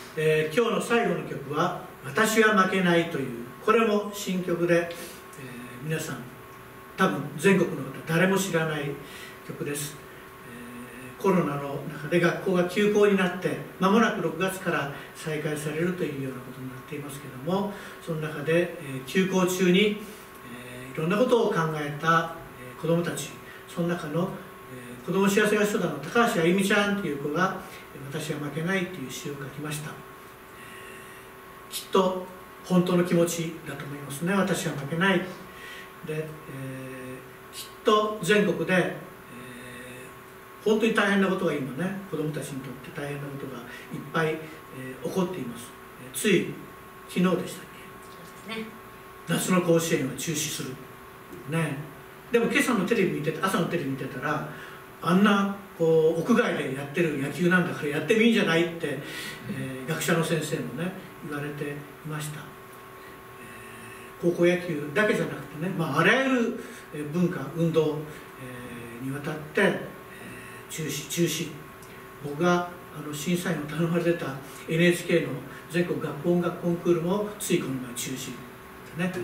今日の最後の曲は「私は負けない」という、これも新曲で、皆さん多分全国の方誰も知らない曲です。コロナの中で学校が休校になって間もなく6月から再開されるというようなことになっていますけれども、その中で休校中にいろんなことを考えた子どもたち、その中の子ども幸せ合唱団の高橋あゆみちゃんという子が「私は負けない」という詩を書きました。きっと本当の気持ちだと思いますね。私は負けないで、きっと全国で本当に大変なことが今ね、子どもたちにとって大変なことがいっぱい、起こっています。つい昨日でしたっけ、ね、夏の甲子園は中止する、ね、でも今朝のテレビ見て朝のテレビ見てたら、あんなこう屋外でやってる野球なんだからやってもいいんじゃないって、学者の先生もね言われていました。高校野球だけじゃなくてね、あらゆる文化運動、にわたって中止。僕が審査員を頼まれてた NHK の全国学校音楽コンクールもついこの前中止ってねなって、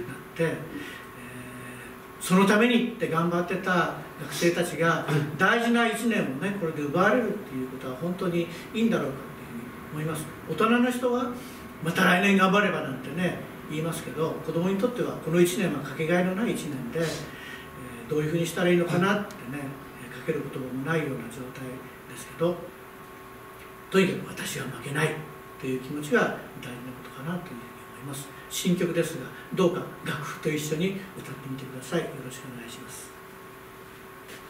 そのためにって頑張ってた学生たちが大事な1年をねこれで奪われるっていうことは本当にいいんだろうかというふうに思います。大人の人はまた来年頑張ればなんてね言いますけど、子どもにとってはこの1年はかけがえのない1年で、どういうふうにしたらいいのかなってねかける言葉もないような状態ですけど、とにかく私は負けないという気持ちが大事なことかなというふうに思います。新曲ですが、どうか楽譜と一緒に歌ってみてください。よろしくお願いします。